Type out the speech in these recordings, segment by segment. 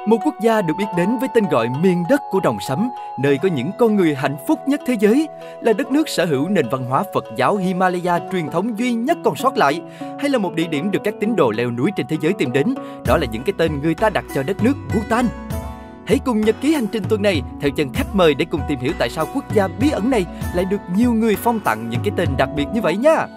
Một quốc gia được biết đến với tên gọi miền đất của đồng sấm, nơi có những con người hạnh phúc nhất thế giới, là đất nước sở hữu nền văn hóa Phật giáo Himalaya truyền thống duy nhất còn sót lại, hay là một địa điểm được các tín đồ leo núi trên thế giới tìm đến, đó là những cái tên người ta đặt cho đất nước Bhutan. Hãy cùng nhật ký hành trình tuần này theo chân khách mời để cùng tìm hiểu tại sao quốc gia bí ẩn này lại được nhiều người phong tặng những cái tên đặc biệt như vậy nha.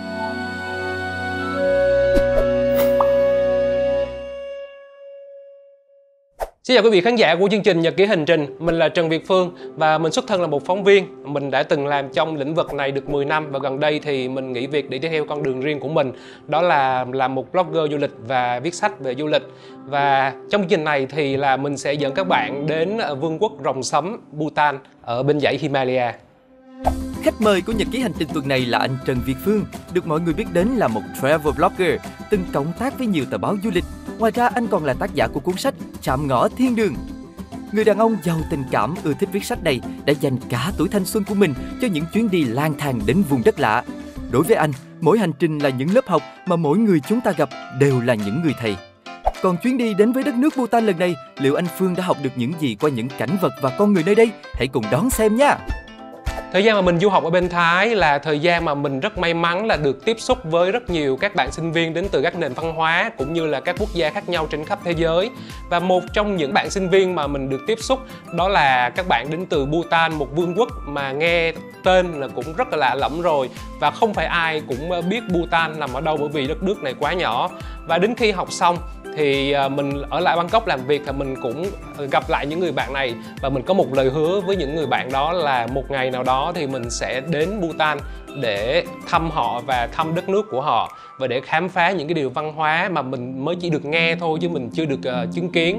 Xin chào quý vị khán giả của chương trình Nhật ký hành trình. Mình là Trần Việt Phương và mình xuất thân là một phóng viên. Mình đã từng làm trong lĩnh vực này được 10 năm và gần đây thì mình nghỉ việc để đi theo con đường riêng của mình. Đó là làm một blogger du lịch và viết sách về du lịch. Và trong chương trình này thì là mình sẽ dẫn các bạn đến vương quốc rồng sấm Bhutan ở bên dãy Himalaya. Khách mời của nhật ký hành trình tuần này là anh Trần Việt Phương, được mọi người biết đến là một travel blogger, từng cộng tác với nhiều tờ báo du lịch. Ngoài ra anh còn là tác giả của cuốn sách Chạm ngõ thiên đường. Người đàn ông giàu tình cảm ưa thích viết sách này đã dành cả tuổi thanh xuân của mình cho những chuyến đi lang thang đến vùng đất lạ. Đối với anh, mỗi hành trình là những lớp học mà mỗi người chúng ta gặp đều là những người thầy. Còn chuyến đi đến với đất nước Bhutan lần này, liệu anh Phương đã học được những gì qua những cảnh vật và con người nơi đây? Hãy cùng đón xem nha! Thời gian mà mình du học ở bên Thái là thời gian mà mình rất may mắn là được tiếp xúc với rất nhiều các bạn sinh viên đến từ các nền văn hóa cũng như là các quốc gia khác nhau trên khắp thế giới. Và một trong những bạn sinh viên mà mình được tiếp xúc đó là các bạn đến từ Bhutan, một vương quốc mà nghe tên là cũng rất là lạ lẫm rồi. Và không phải ai cũng biết Bhutan nằm ở đâu bởi vì đất nước này quá nhỏ. Và đến khi học xong thì mình ở lại Bangkok làm việc thì mình cũng gặp lại những người bạn này và mình có một lời hứa với những người bạn đó là một ngày nào đó thì mình sẽ đến Bhutan để thăm họ và thăm đất nước của họ và để khám phá những cái điều văn hóa mà mình mới chỉ được nghe thôi chứ mình chưa được chứng kiến.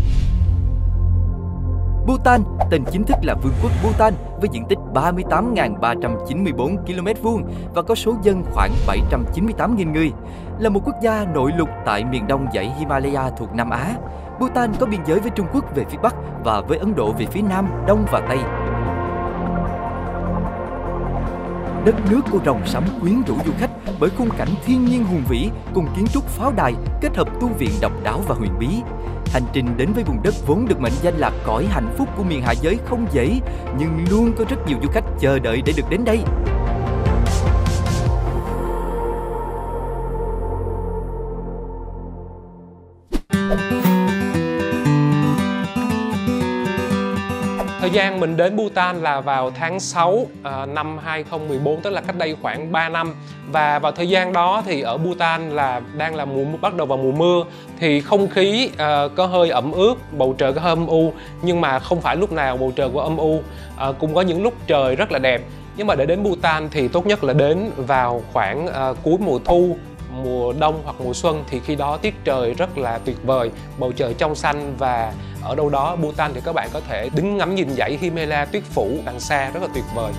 Bhutan, tên chính thức là Vương quốc Bhutan với diện tích 38.394 km² và có số dân khoảng 798.000 người. Là một quốc gia nội lục tại miền đông dãy Himalaya thuộc Nam Á, Bhutan có biên giới với Trung Quốc về phía Bắc và với Ấn Độ về phía Nam, Đông và Tây. Đất nước của rồng sấm quyến rũ du khách bởi khung cảnh thiên nhiên hùng vĩ cùng kiến trúc pháo đài kết hợp tu viện độc đáo và huyền bí. Hành trình đến với vùng đất vốn được mệnh danh là cõi hạnh phúc của miền hạ giới không dễ, nhưng luôn có rất nhiều du khách chờ đợi để được đến đây. Thời gian mình đến Bhutan là vào tháng 6 năm 2014, tức là cách đây khoảng 3 năm. Và vào thời gian đó thì ở Bhutan là đang là bắt đầu vào mùa mưa, thì không khí có hơi ẩm ướt, bầu trời có hơi âm u, nhưng mà không phải lúc nào bầu trời có âm u, cũng có những lúc trời rất là đẹp. Nhưng mà để đến Bhutan thì tốt nhất là đến vào khoảng cuối mùa thu, mùa đông hoặc mùa xuân, thì khi đó tiết trời rất là tuyệt vời, bầu trời trong xanh và ở đâu đó Bhutan thì các bạn có thể đứng ngắm nhìn dãy Himalaya tuyết phủ đằng xa rất là tuyệt vời.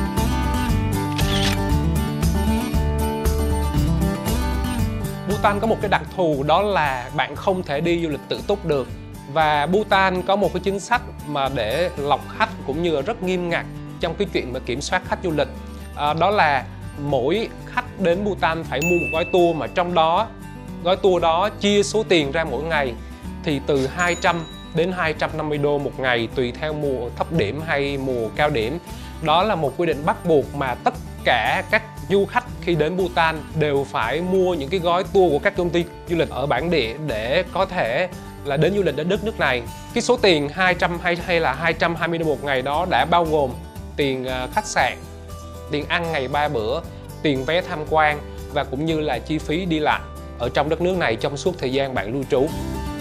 Bhutan có một cái đặc thù đó là bạn không thể đi du lịch tự túc được, và Bhutan có một cái chính sách mà để lọc khách cũng như là rất nghiêm ngặt trong cái chuyện mà kiểm soát khách du lịch. Đó là mỗi khách đến Bhutan phải mua một gói tour mà trong đó gói tour đó chia số tiền ra mỗi ngày thì từ 200 đến 250 đô một ngày tùy theo mùa thấp điểm hay mùa cao điểm. Đó là một quy định bắt buộc mà tất cả các du khách khi đến Bhutan đều phải mua những cái gói tour của các công ty du lịch ở bản địa để có thể là đến du lịch đến đất nước này. Cái số tiền 200 hay là 220 đô một ngày đó đã bao gồm tiền khách sạn, tiền ăn ngày 3 bữa, tiền vé tham quan và cũng như là chi phí đi lại ở trong đất nước này trong suốt thời gian bạn lưu trú.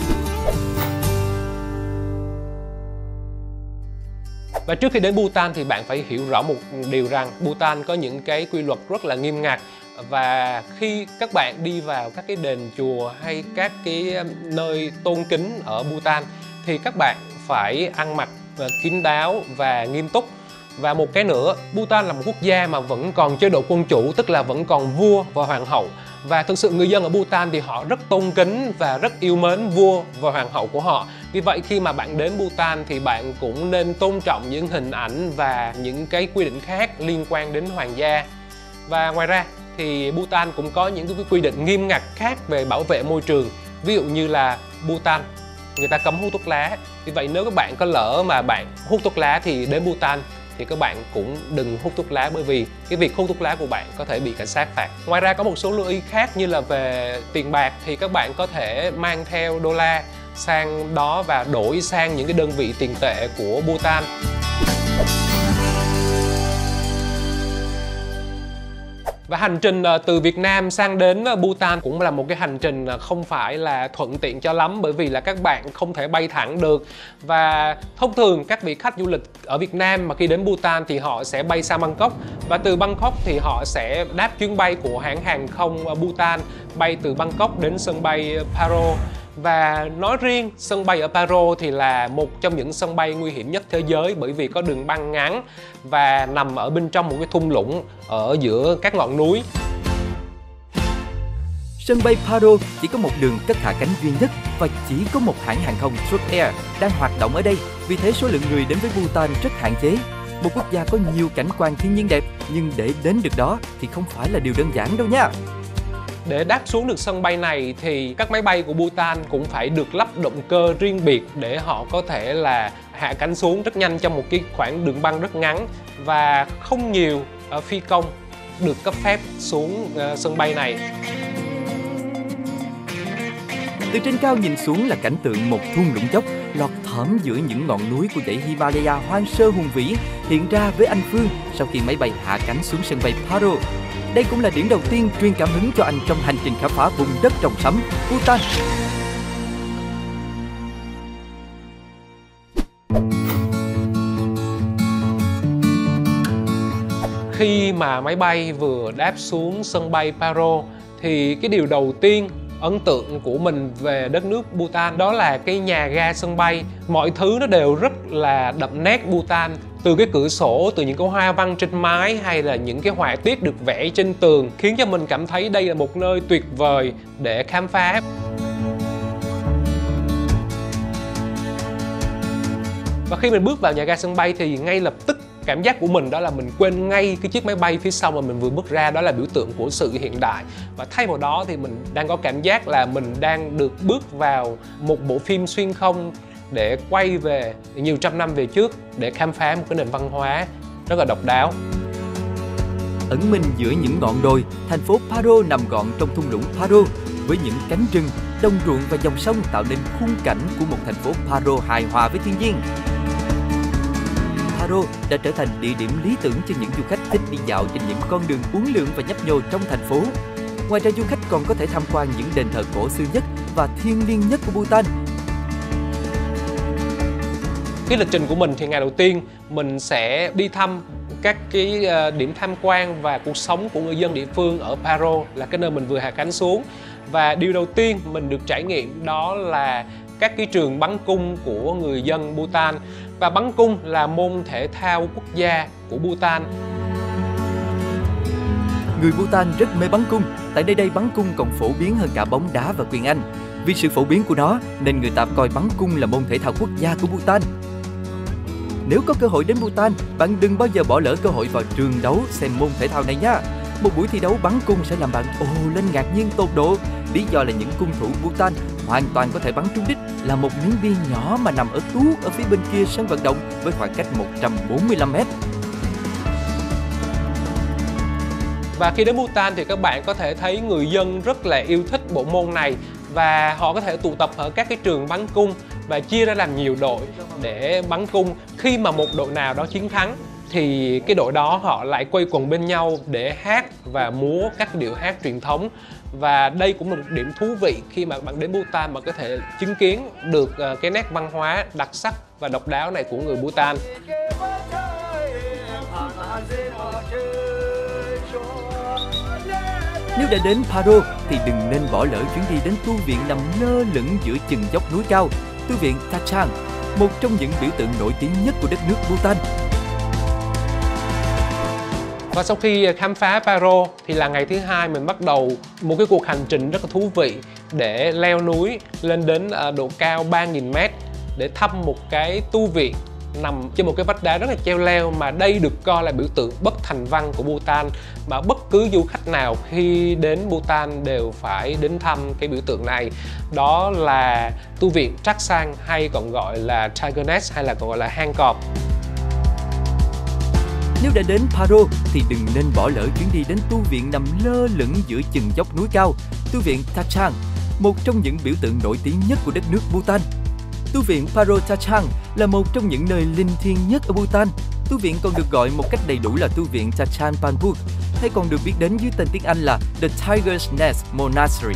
Và trước khi đến Bhutan thì bạn phải hiểu rõ một điều rằng Bhutan có những cái quy luật rất là nghiêm ngặt, và khi các bạn đi vào các cái đền chùa hay các cái nơi tôn kính ở Bhutan thì các bạn phải ăn mặc kín đáo và nghiêm túc. Và một cái nữa, Bhutan là một quốc gia mà vẫn còn chế độ quân chủ, tức là vẫn còn vua và hoàng hậu. Và thực sự người dân ở Bhutan thì họ rất tôn kính và rất yêu mến vua và hoàng hậu của họ. Vì vậy khi mà bạn đến Bhutan thì bạn cũng nên tôn trọng những hình ảnh và những cái quy định khác liên quan đến hoàng gia. Và ngoài ra thì Bhutan cũng có những cái quy định nghiêm ngặt khác về bảo vệ môi trường. Ví dụ như là Bhutan người ta cấm hút thuốc lá. Vì vậy nếu các bạn có lỡ mà bạn hút thuốc lá thì đến Bhutan thì các bạn cũng đừng hút thuốc lá, bởi vì cái việc hút thuốc lá của bạn có thể bị cảnh sát phạt. Ngoài ra có một số lưu ý khác như là về tiền bạc thì các bạn có thể mang theo đô la sang đó và đổi sang những cái đơn vị tiền tệ của Bhutan. Và hành trình từ Việt Nam sang đến Bhutan cũng là một cái hành trình không phải là thuận tiện cho lắm, bởi vì là các bạn không thể bay thẳng được. Và thông thường các vị khách du lịch ở Việt Nam mà khi đến Bhutan thì họ sẽ bay sang Bangkok, và từ Bangkok thì họ sẽ đáp chuyến bay của hãng hàng không Bhutan bay từ Bangkok đến sân bay Paro. Và nói riêng, sân bay ở Paro thì là một trong những sân bay nguy hiểm nhất thế giới, bởi vì có đường băng ngắn và nằm ở bên trong một cái thung lũng ở giữa các ngọn núi. Sân bay Paro chỉ có một đường cất hạ cánh duy nhất và chỉ có một hãng hàng không Turk Air đang hoạt động ở đây. Vì thế số lượng người đến với Bhutan rất hạn chế. Một quốc gia có nhiều cảnh quan thiên nhiên đẹp, nhưng để đến được đó thì không phải là điều đơn giản đâu nha. Để đáp xuống được sân bay này thì các máy bay của Bhutan cũng phải được lắp động cơ riêng biệt để họ có thể là hạ cánh xuống rất nhanh trong một cái khoảng đường băng rất ngắn, và không nhiều phi công được cấp phép xuống sân bay này. Từ trên cao nhìn xuống là cảnh tượng một thung lũng dốc lọt thỏm giữa những ngọn núi của dãy Himalaya hoang sơ hùng vĩ hiện ra với anh Phương sau khi máy bay hạ cánh xuống sân bay Paro. Đây cũng là điểm đầu tiên truyền cảm hứng cho anh trong hành trình khám phá vùng đất trồng sẫm Bhutan. Khi mà máy bay vừa đáp xuống sân bay Paro thì cái điều đầu tiên ấn tượng của mình về đất nước Bhutan đó là cái nhà ga sân bay. Mọi thứ nó đều rất là đậm nét Bhutan. Từ cái cửa sổ, từ những cái hoa văn trên mái hay là những cái họa tiết được vẽ trên tường khiến cho mình cảm thấy đây là một nơi tuyệt vời để khám phá. Và khi mình bước vào nhà ga sân bay thì ngay lập tức cảm giác của mình đó là mình quên ngay cái chiếc máy bay phía sau mà mình vừa bước ra, đó là biểu tượng của sự hiện đại. Và thay vào đó thì mình đang có cảm giác là mình đang được bước vào một bộ phim xuyên không để quay về nhiều trăm năm về trước để khám phá một cái nền văn hóa rất là độc đáo. Ẩn mình giữa những ngọn đồi, thành phố Paro nằm gọn trong thung lũng Paro với những cánh rừng, đồng ruộng và dòng sông tạo nên khung cảnh của một thành phố Paro hài hòa với thiên nhiên. Paro đã trở thành địa điểm lý tưởng cho những du khách thích đi dạo trên những con đường uốn lượn và nhấp nhô trong thành phố. Ngoài ra, du khách còn có thể tham quan những đền thờ cổ xưa nhất và thiêng liêng nhất của Bhutan. Cái lịch trình của mình thì ngày đầu tiên mình sẽ đi thăm các cái điểm tham quan và cuộc sống của người dân địa phương ở Paro, là cái nơi mình vừa hạ cánh xuống. Và điều đầu tiên mình được trải nghiệm đó là các cái trường bắn cung của người dân Bhutan. Và bắn cung là môn thể thao quốc gia của Bhutan. Người Bhutan rất mê bắn cung, tại nơi đây bắn cung còn phổ biến hơn cả bóng đá và quyền Anh. Vì sự phổ biến của nó nên người ta coi bắn cung là môn thể thao quốc gia của Bhutan. Nếu có cơ hội đến Bhutan, bạn đừng bao giờ bỏ lỡ cơ hội vào trường đấu xem môn thể thao này nha. Một buổi thi đấu bắn cung sẽ làm bạn ồ lên ngạc nhiên tột độ. Lý do là những cung thủ Bhutan hoàn toàn có thể bắn trúng đích là một miếng bi nhỏ mà nằm ở tuốt ở phía bên kia sân vận động với khoảng cách 145 m. Và khi đến Bhutan thì các bạn có thể thấy người dân rất là yêu thích bộ môn này, và họ có thể tụ tập ở các cái trường bắn cung và chia ra làm nhiều đội để bắn cung. Khi mà một đội nào đó chiến thắng thì cái đội đó họ lại quây quần bên nhau để hát và múa các điệu hát truyền thống. Và đây cũng là một điểm thú vị khi mà bạn đến Bhutan mà có thể chứng kiến được cái nét văn hóa đặc sắc và độc đáo này của người Bhutan. Nếu đã đến Paro thì đừng nên bỏ lỡ chuyến đi đến tu viện nằm lơ lửng giữa chừng dốc núi cao, tu viện Tachang, một trong những biểu tượng nổi tiếng nhất của đất nước Bhutan. Và sau khi khám phá Paro thì là ngày thứ hai mình bắt đầu một cái cuộc hành trình rất là thú vị để leo núi lên đến độ cao 3.000 m để thăm một cái tu viện nằm trên một cái vách đá rất là treo leo, mà đây được coi là biểu tượng bất thành văn của Bhutan, mà bất cứ du khách nào khi đến Bhutan đều phải đến thăm cái biểu tượng này. Đó là tu viện Trác Sang, hay còn gọi là Tiger Nest, hay là còn gọi là hang cọp. Nếu đã đến Paro thì đừng nên bỏ lỡ chuyến đi đến tu viện nằm lơ lửng giữa chừng dốc núi cao, tu viện Tachang, một trong những biểu tượng nổi tiếng nhất của đất nước Bhutan. Tu viện Paro Tachang là một trong những nơi linh thiêng nhất ở Bhutan. Tu viện còn được gọi một cách đầy đủ là tu viện Tachan Panbuk, hay còn được biết đến dưới tên tiếng Anh là The Tiger's Nest Monastery.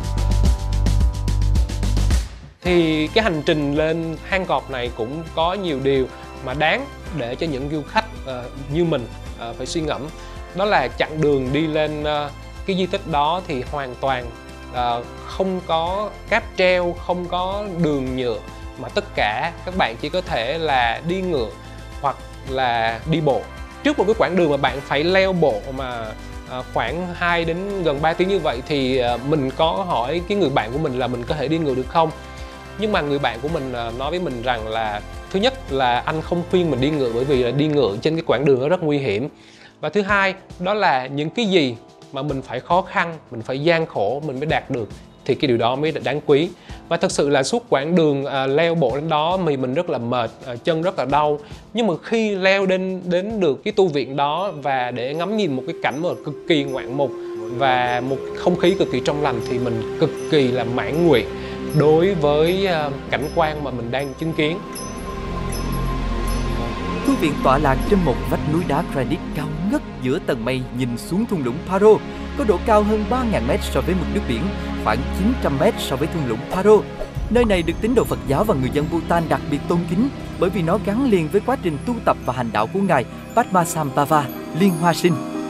Thì cái hành trình lên hang cọp này cũng có nhiều điều mà đáng để cho những du khách như mình phải suy ngẫm. Đó là chặng đường đi lên cái di tích đó thì hoàn toàn không có cáp treo, không có đường nhựa, mà tất cả các bạn chỉ có thể là đi ngựa hoặc là đi bộ. Trước một cái quãng đường mà bạn phải leo bộ mà khoảng 2 đến gần 3 tiếng như vậy, thì mình có hỏi cái người bạn của mình là mình có thể đi ngựa được không. Nhưng mà người bạn của mình nói với mình rằng là thứ nhất là anh không khuyên mình đi ngựa, bởi vì là đi ngựa trên cái quãng đường nó rất nguy hiểm. Và thứ hai, đó là những cái gì mà mình phải khó khăn, mình phải gian khổ mình mới đạt được, thì cái điều đó mới là đáng quý. Và thật sự là suốt quãng đường leo bộ đến đó mình rất là mệt, chân rất là đau. Nhưng mà khi leo đến được cái tu viện đó và để ngắm nhìn một cái cảnh mà cực kỳ ngoạn mục và một không khí cực kỳ trong lành, thì mình cực kỳ là mãn nguyện đối với cảnh quan mà mình đang chứng kiến. Tu viện tọa lạc trên một vách núi đá granite cao ngất giữa tầng mây nhìn xuống thung lũng Paro, có độ cao hơn 3.000 m so với mực nước biển, khoảng 900 m so với thung lũng Paro. Nơi này được tín đồ Phật giáo và người dân Bhutan đặc biệt tôn kính bởi vì nó gắn liền với quá trình tu tập và hành đạo của ngài Padmasambhava, Liên Hoa Sinh.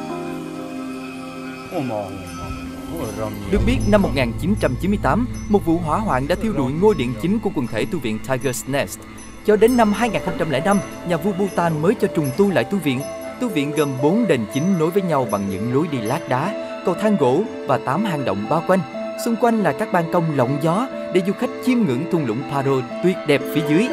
Được biết, năm 1998, một vụ hỏa hoạn đã thiêu rụi ngôi điện chính của quần thể tu viện Tiger's Nest. Cho đến năm 2005, nhà vua Bhutan mới cho trùng tu lại tu viện. Tu viện gồm 4 đền chính nối với nhau bằng những lối đi lát đá, cầu thang gỗ và 8 hang động bao quanh. Xung quanh là các ban công lộng gió để du khách chiêm ngưỡng thung lũng Paro tuyệt đẹp phía dưới.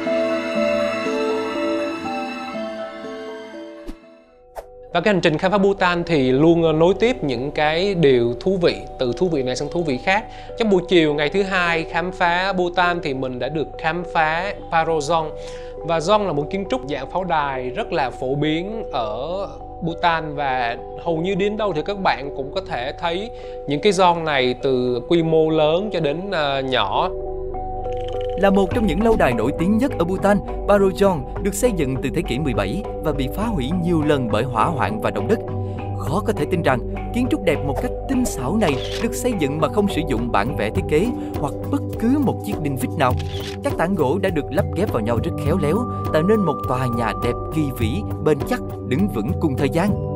Và cái hành trình khám phá Bhutan thì luôn nối tiếp những cái điều thú vị, từ thú vị này sang thú vị khác. Trong buổi chiều ngày thứ hai khám phá Bhutan thì mình đã được khám phá Paro Dong. Và Dong là một kiến trúc dạng pháo đài rất là phổ biến ở Bhutan, và hầu như đến đâu thì các bạn cũng có thể thấy những cái Dong này từ quy mô lớn cho đến nhỏ. Là một trong những lâu đài nổi tiếng nhất ở Bhutan, Paro Dong được xây dựng từ thế kỷ 17 và bị phá hủy nhiều lần bởi hỏa hoạn và động đất. Khó có thể tin rằng kiến trúc đẹp một cách tinh xảo này được xây dựng mà không sử dụng bản vẽ thiết kế hoặc bất cứ một chiếc đinh vít nào. Các tảng gỗ đã được lắp ghép vào nhau rất khéo léo, tạo nên một tòa nhà đẹp kỳ vĩ, bền chắc, đứng vững cùng thời gian.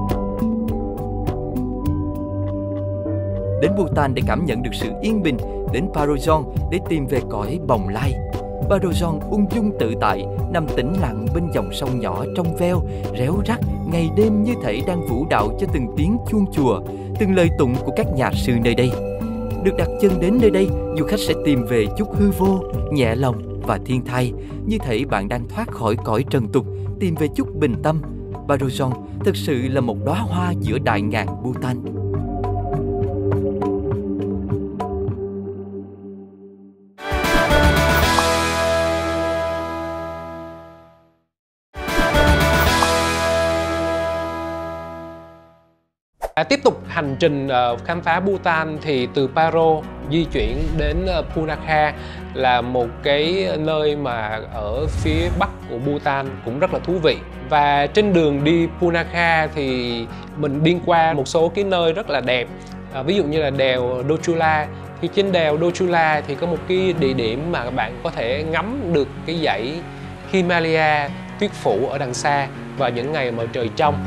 Đến Bhutan để cảm nhận được sự yên bình, đến Paro Dong để tìm về cõi bồng lai. Paro Dong ung dung tự tại, nằm tĩnh lặng bên dòng sông nhỏ trong veo, réo rắt, ngày đêm như thể đang vũ đạo cho từng tiếng chuông chùa, từng lời tụng của các nhà sư nơi đây. Được đặt chân đến nơi đây, du khách sẽ tìm về chút hư vô, nhẹ lòng và thiên thai, như thể bạn đang thoát khỏi cõi trần tục, tìm về chút bình tâm. Paro Dong thực sự là một đóa hoa giữa đại ngàn Bhutan. Tiếp tục hành trình khám phá Bhutan thì từ Paro di chuyển đến Punakha, là một cái nơi mà ở phía bắc của Bhutan cũng rất là thú vị. Và trên đường đi Punakha thì mình đi qua một số cái nơi rất là đẹp, ví dụ như là đèo Dochula. Thì trên đèo Dochula thì có một cái địa điểm mà bạn có thể ngắm được cái dãy Himalaya tuyết phủ ở đằng xa vào những ngày mà trời trong.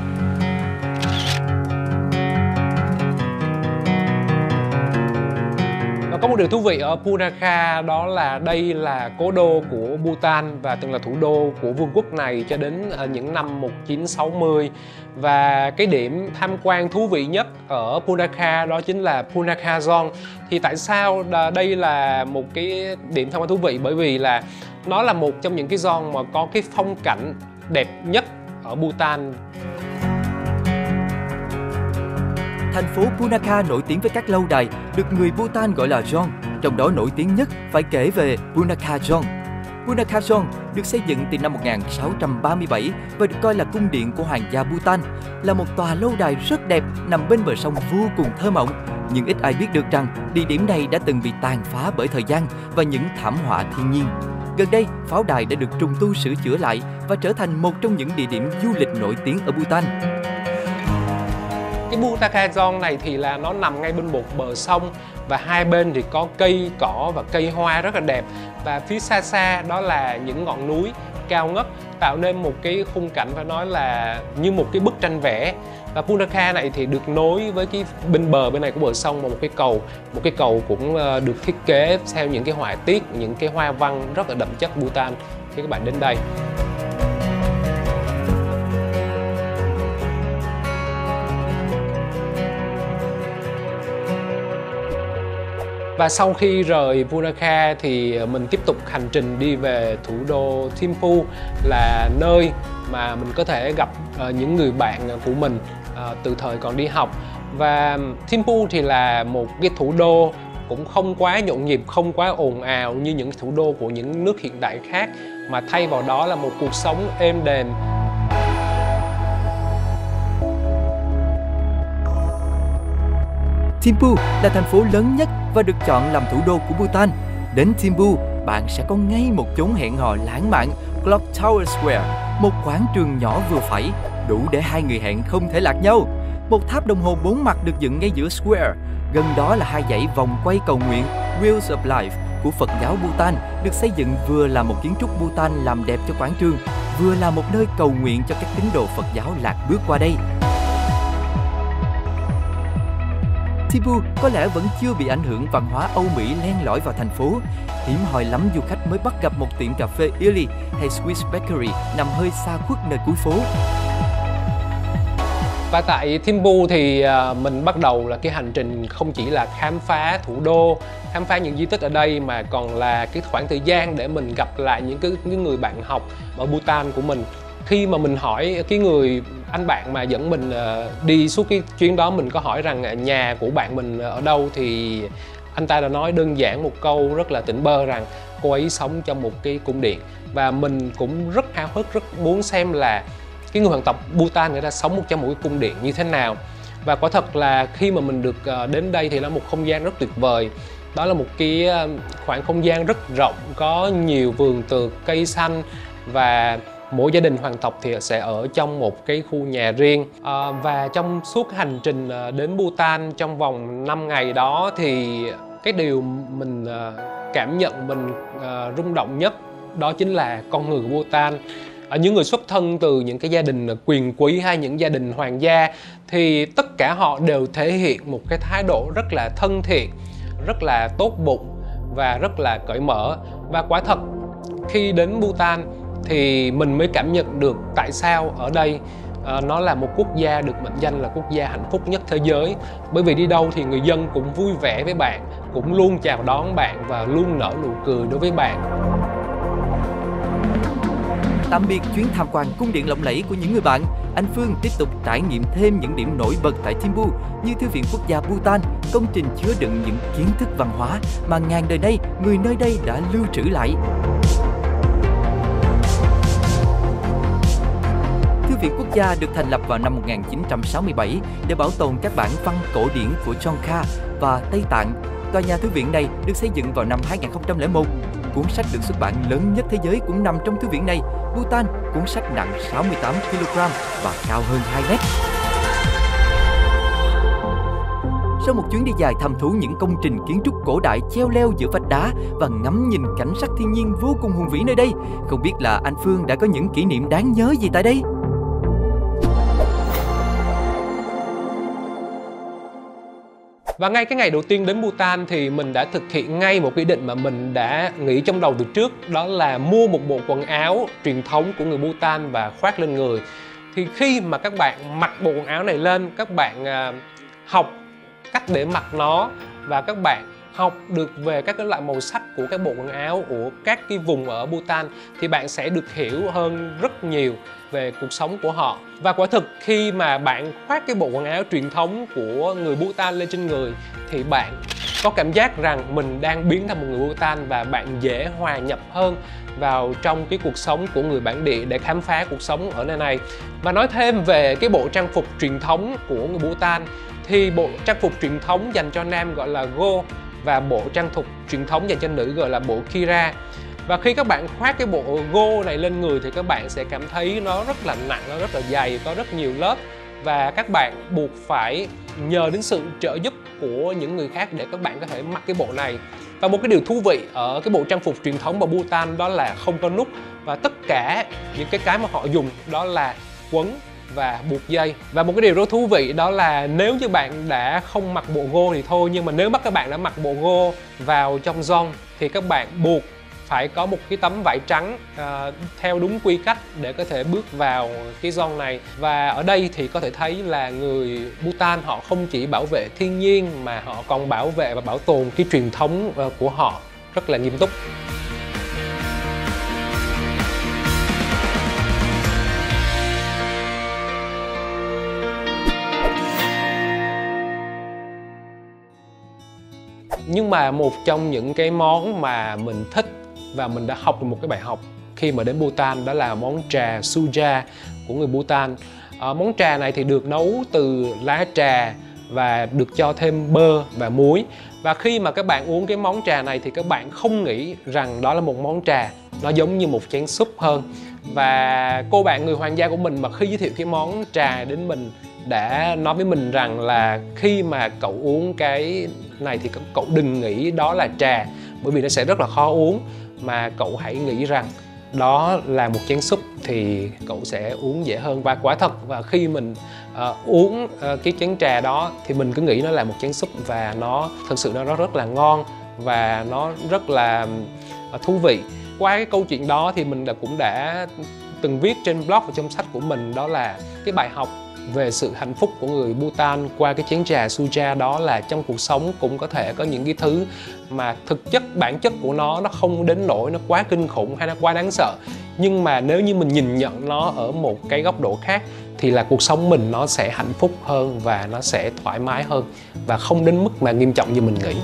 Có một điều thú vị ở Punakha, đó là đây là cố đô của Bhutan và từng là thủ đô của vương quốc này cho đến những năm 1960. Và cái điểm tham quan thú vị nhất ở Punakha đó chính là Punakha Zone. Thì tại sao đây là một cái điểm tham quan thú vị? Bởi vì là nó là một trong những cái zone mà có cái phong cảnh đẹp nhất ở Bhutan. Thành phố Punakha nổi tiếng với các lâu đài được người Bhutan gọi là Zone, trong đó nổi tiếng nhất phải kể về Punakha Zone. Punakha Zone được xây dựng từ năm 1637 và được coi là cung điện của hoàng gia Bhutan, là một tòa lâu đài rất đẹp nằm bên bờ sông vô cùng thơ mộng. Nhưng ít ai biết được rằng địa điểm này đã từng bị tàn phá bởi thời gian và những thảm họa thiên nhiên. Gần đây, pháo đài đã được trùng tu sửa chữa lại và trở thành một trong những địa điểm du lịch nổi tiếng ở Bhutan. Cái Punakha Zone này thì là nó nằm ngay bên một bờ sông và hai bên thì có cây cỏ và cây hoa rất là đẹp. Và phía xa xa đó là những ngọn núi cao ngất tạo nên một cái khung cảnh phải nói là như một cái bức tranh vẽ. Và Punakha này thì được nối với cái bên bờ bên này của bờ sông bằng một cái cầu cũng được thiết kế theo những cái họa tiết, những cái hoa văn rất là đậm chất Bhutan khi các bạn đến đây. Và sau khi rời Punakha thì mình tiếp tục hành trình đi về thủ đô Thimphu, là nơi mà mình có thể gặp những người bạn của mình từ thời còn đi học. Và Thimphu thì là một cái thủ đô cũng không quá nhộn nhịp, không quá ồn ào như những thủ đô của những nước hiện đại khác, mà thay vào đó là một cuộc sống êm đềm. Thimphu là thành phố lớn nhất và được chọn làm thủ đô của Bhutan. Đến Thimphu, bạn sẽ có ngay một chốn hẹn hò lãng mạn, Clock Tower Square, một quảng trường nhỏ vừa phải, đủ để hai người hẹn không thể lạc nhau. Một tháp đồng hồ 4 mặt được dựng ngay giữa square, gần đó là hai dãy vòng quay cầu nguyện Wheels of Life của Phật giáo Bhutan, được xây dựng vừa là một kiến trúc Bhutan làm đẹp cho quảng trường, vừa là một nơi cầu nguyện cho các tín đồ Phật giáo lạc bước qua đây. Thimphu có lẽ vẫn chưa bị ảnh hưởng văn hóa Âu Mỹ len lỏi vào thành phố. Hiếm hoi lắm du khách mới bắt gặp một tiệm cà phê Illy hay Swiss Bakery nằm hơi xa khuất nơi cuối phố. Và tại Thimphu thì mình bắt đầu là cái hành trình không chỉ là khám phá thủ đô, khám phá những di tích ở đây, mà còn là cái khoảng thời gian để mình gặp lại những người bạn học ở Bhutan của mình. Khi mà mình hỏi cái người anh bạn mà dẫn mình đi suốt cái chuyến đó, mình có hỏi rằng nhà của bạn mình ở đâu, thì anh ta đã nói đơn giản một câu rất là tỉnh bơ rằng cô ấy sống trong một cái cung điện. Và mình cũng rất háo hức, rất muốn xem là cái người hoàng tộc Bhutan người ta sống trong một cái cung điện như thế nào. Và quả thật là khi mà mình được đến đây thì là một không gian rất tuyệt vời. Đó là một cái khoảng không gian rất rộng, có nhiều vườn tược, cây xanh, và mỗi gia đình hoàng tộc thì sẽ ở trong một cái khu nhà riêng. Và trong suốt hành trình đến Bhutan trong vòng 5 ngày đó thì cái điều mình cảm nhận mình rung động nhất đó chính là con người của Bhutan. Những người xuất thân từ những cái gia đình quyền quý hay những gia đình hoàng gia thì tất cả họ đều thể hiện một cái thái độ rất là thân thiện, rất là tốt bụng và rất là cởi mở. Và quả thật khi đến Bhutan thì mình mới cảm nhận được tại sao ở đây nó là một quốc gia được mệnh danh là quốc gia hạnh phúc nhất thế giới. Bởi vì đi đâu thì người dân cũng vui vẻ với bạn, cũng luôn chào đón bạn và luôn nở nụ cười đối với bạn. Tạm biệt chuyến tham quan cung điện lộng lẫy của những người bạn, anh Phương tiếp tục trải nghiệm thêm những điểm nổi bật tại Thimphu như Thư viện Quốc gia Bhutan, công trình chứa đựng những kiến thức văn hóa mà ngàn đời nay người nơi đây đã lưu trữ lại. Thư viện Quốc gia được thành lập vào năm 1967 để bảo tồn các bản văn cổ điển của Chongkha và Tây Tạng. Tòa nhà thư viện này được xây dựng vào năm 2001. Cuốn sách được xuất bản lớn nhất thế giới cũng nằm trong thư viện này. Bhutan, cuốn sách nặng 68 kg và cao hơn 2 mét. Sau một chuyến đi dài thăm thú những công trình kiến trúc cổ đại treo leo giữa vách đá và ngắm nhìn cảnh sắc thiên nhiên vô cùng hùng vĩ nơi đây, không biết là anh Phương đã có những kỷ niệm đáng nhớ gì tại đây? Và ngay cái ngày đầu tiên đến Bhutan thì mình đã thực hiện ngay một ý định mà mình đã nghĩ trong đầu từ trước, đó là mua một bộ quần áo truyền thống của người Bhutan và khoác lên người. Thì khi mà các bạn mặc bộ quần áo này lên, các bạn học cách để mặc nó và các bạn học được về các cái loại màu sắc của các bộ quần áo của các cái vùng ở Bhutan, thì bạn sẽ được hiểu hơn rất nhiều về cuộc sống của họ. Và quả thực khi mà bạn khoác cái bộ quần áo truyền thống của người Bhutan lên trên người thì bạn có cảm giác rằng mình đang biến thành một người Bhutan và bạn dễ hòa nhập hơn vào trong cái cuộc sống của người bản địa để khám phá cuộc sống ở nơi này. Và nói thêm về cái bộ trang phục truyền thống của người Bhutan thì bộ trang phục truyền thống dành cho nam gọi là go và bộ trang phục truyền thống dành cho nữ gọi là bộ kira. Và khi các bạn khoác cái bộ go này lên người thì các bạn sẽ cảm thấy nó rất là nặng, nó rất là dày, có rất nhiều lớp và các bạn buộc phải nhờ đến sự trợ giúp của những người khác để các bạn có thể mặc cái bộ này. Và một cái điều thú vị ở cái bộ trang phục truyền thống của Bhutan đó là không có nút, và tất cả những cái mà họ dùng đó là quấn và buộc dây. Và một cái điều rất thú vị đó là nếu như bạn đã không mặc bộ go thì thôi, nhưng mà nếu các bạn đã mặc bộ go vào trong zone thì các bạn buộc phải có một cái tấm vải trắng theo đúng quy cách để có thể bước vào cái zone này. Và ở đây thì có thể thấy là người Bhutan họ không chỉ bảo vệ thiên nhiên mà họ còn bảo vệ và bảo tồn cái truyền thống của họ rất là nghiêm túc. Nhưng mà một trong những cái món mà mình thích và mình đã học được một cái bài học khi mà đến Bhutan đó là món trà suja của người Bhutan. Món trà này thì được nấu từ lá trà và được cho thêm bơ và muối. Và khi mà các bạn uống cái món trà này thì các bạn không nghĩ rằng đó là một món trà, nó giống như một chén súp hơn. Và cô bạn người hoàng gia của mình mà khi giới thiệu cái món trà đến mình đã nói với mình rằng là khi mà cậu uống cái này thì cậu đừng nghĩ đó là trà, bởi vì nó sẽ rất là khó uống, mà cậu hãy nghĩ rằng đó là một chén súp thì cậu sẽ uống dễ hơn. Và quả thật, và khi mình uống cái chén trà đó thì mình cứ nghĩ nó là một chén súp, và nó thực sự nó rất là ngon và nó rất là thú vị. Qua cái câu chuyện đó thì mình cũng đã từng viết trên blog và trong sách của mình, đó là cái bài học về sự hạnh phúc của người Bhutan qua cái chén trà suja, đó là trong cuộc sống cũng có thể có những cái thứ mà thực chất bản chất của nó không đến nỗi nó quá kinh khủng hay nó quá đáng sợ, nhưng mà nếu như mình nhìn nhận nó ở một cái góc độ khác thì là cuộc sống mình nó sẽ hạnh phúc hơn và nó sẽ thoải mái hơn và không đến mức mà nghiêm trọng như mình nghĩ.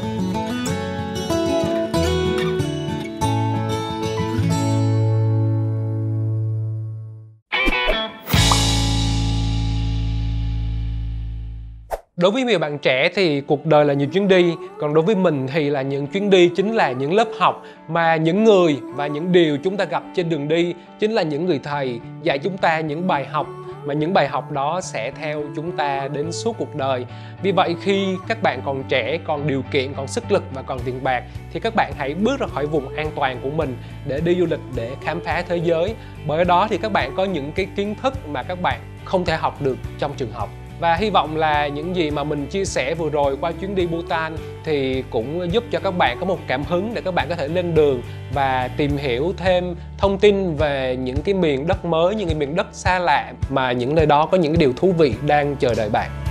Đối với nhiều bạn trẻ thì cuộc đời là nhiều chuyến đi, còn đối với mình thì là những chuyến đi chính là những lớp học mà những người và những điều chúng ta gặp trên đường đi chính là những người thầy dạy chúng ta những bài học, mà những bài học đó sẽ theo chúng ta đến suốt cuộc đời. Vì vậy khi các bạn còn trẻ, còn điều kiện, còn sức lực và còn tiền bạc thì các bạn hãy bước ra khỏi vùng an toàn của mình để đi du lịch, để khám phá thế giới. Bởi đó thì các bạn có những cái kiến thức mà các bạn không thể học được trong trường học. Và hy vọng là những gì mà mình chia sẻ vừa rồi qua chuyến đi Bhutan thì cũng giúp cho các bạn có một cảm hứng để các bạn có thể lên đường và tìm hiểu thêm thông tin về những cái miền đất mới, những cái miền đất xa lạ, mà những nơi đó có những cái điều thú vị đang chờ đợi bạn.